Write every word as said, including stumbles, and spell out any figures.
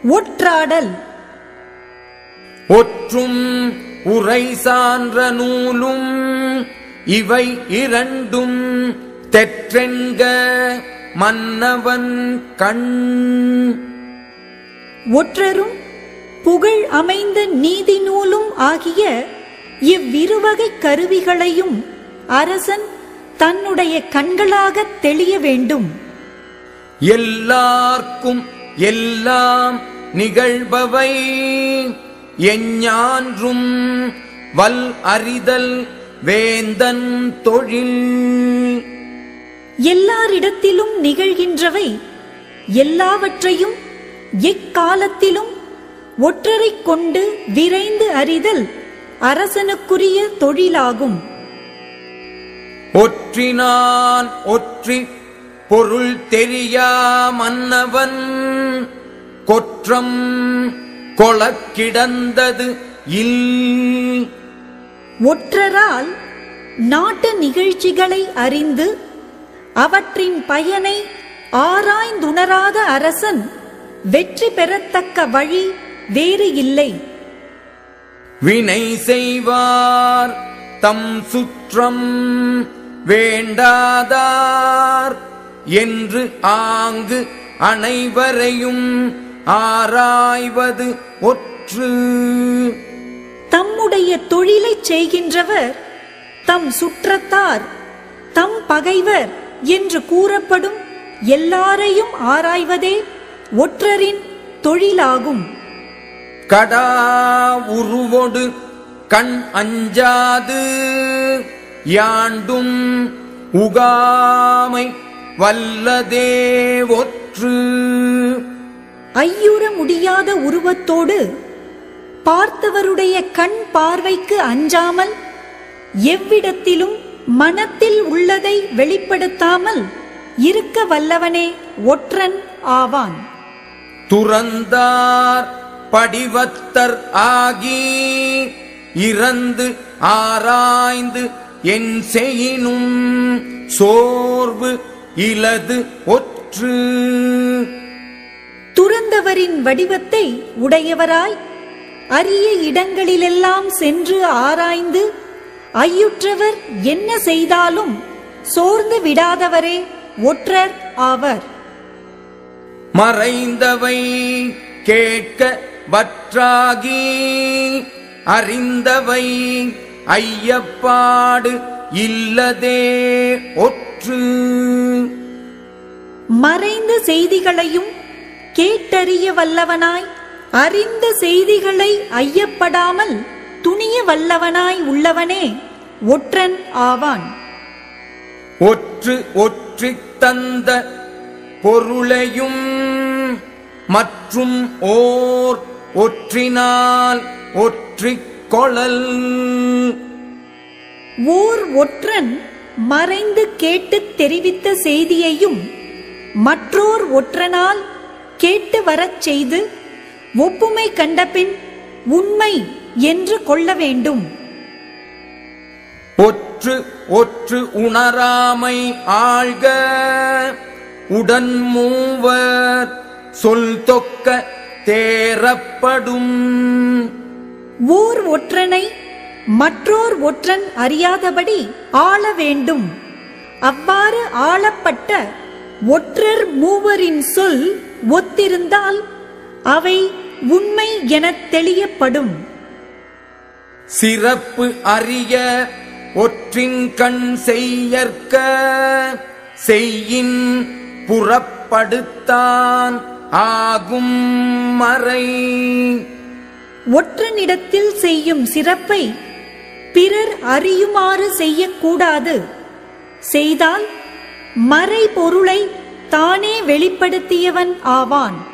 ஒற்றாடல். ஒற்றும் உரை சான்ற நூலும் இவை இரண்டும் தெற்றென்க மன்னவன் கண். ஒற்றரும் புகழ் அமைந்த நீதி நூலும் ஆகிய இவ்விருவகை கருவிகளையும் அரசன் தன்னுடைய கண்களாகத் தெளிய வேண்டும். எல்லார்க்கும் எல்லாம் நிகழ்பவை எஞ்ஞான்றும் வல் அறிதல் வேந்தன் தொழில். எல்லாரிடத்திலும் நிகழ்கின்றவை எல்லாவற்றையும் எக்காலத்திலும் ஒற்றரைக் கொண்டு விரைந்து அறிதல் அரசனுக்குரிய தொழிலாகும். ஒற்றினான் ஒற்றி பொருள் தெரியா மன்னவன் கொற்றம் கொளக் கிடந்தது இல். ஒற்றரால் நாட்டு நிகழ்ச்சிகளை அறிந்து அவற்றின் பயனை ஆராய்ந்துணராத அரசன் வெற்றி பெறத்தக்க வழி வேறு இல்லை. வினை செய்வார் தம் சுற்றம் வேண்டாதார் என்று ஆங்கு அனைவரையும் ஆராய்வது ஒற்று. தம்முடைய தொழிலைச் செய்கின்றவர் தம் சுற்றத்தார் தம் பகைவர் என்று கூறப்படும் எல்லாரையும் ஆராய்வதே ஒற்றரின் தொழிலாகும். கடா உருவொடு கண் அஞ்சாது யாண்டும் உகாமை வல்லதே ஒற்று. ஐயுற முடியாத உருவத்தோடு பார்த்தவருடைய கண் பார்வைக்கு அஞ்சாமல் எவ்விடத்திலும் மனத்தில் உள்ளதை வெளிப்படுத்தாமல் இருக்க வல்லவனே ஒற்றன் ஆவான். துறந்தார் படிவத்தர் ஆகி இறந்து ஆராய்ந்து என் செய்யினும் சோர்வு இலது ஒற்று. துறந்தவரின் வடிவத்தை உடையவராய் அரிய இடங்களிலெல்லாம் சென்று ஆராய்ந்து ஐயுற்றவர் என்ன செய்தாலும் சோர்ந்து விடாதவரே ஒற்றர் ஆவர். மறைந்தவை கேட்க வற்றாகி அறிந்தவை ஐயப்பாடு இல்லதே ஒற்று. மறைந்த செய்திகளையும் கேட்டறிய வல்லவனாய் அறிந்த செய்திகளை ஐயப்படாமல் துணிய வல்லவனாய் உள்ளவனே ஒற்றன் ஆவான். ஒற்று ஒற்றித் தந்த பொருளையும் மற்றும் ஓர் ஒற்றினால் ஒற்றிக் கொளல். ஓர் ஒற்றன் மறைந்து கேட்டுத் தெரிவித்த செய்தியையும் மற்றோர் ஒற்றனால் கேட்டு வரச் செய்து ஒப்புமை கண்டபின் உண்மை என்று கொள்ள வேண்டும். ஒற்று ஒற்று உணராமை ஆழ்க உடன் மூவர் சொல் தொக்க தேரப்படும். ஓர் ஒற்றனை மற்றோர் ஒற்றன் அறியாதபடி ஆள வேண்டும். அவ்வாறு ஆளப்பட்ட ஒற்றர் மூவரின் சொல் ஒத்திருந்தால் அவை உண்மை எனத் தெளியப்படும். சிறப்பு அறிய ஒற்றின் கண் செய்யற்க செய்யின் புறப்படுத்தான் ஆகும் மறை. ஒற்றனிடத்தில் செய்யும் சிறப்பை பிறர் அறியுமாறு செய்யக்கூடாது. செய்தால் மறை பொருளை தானே வெளிப்படுத்தியவன் ஆவான்.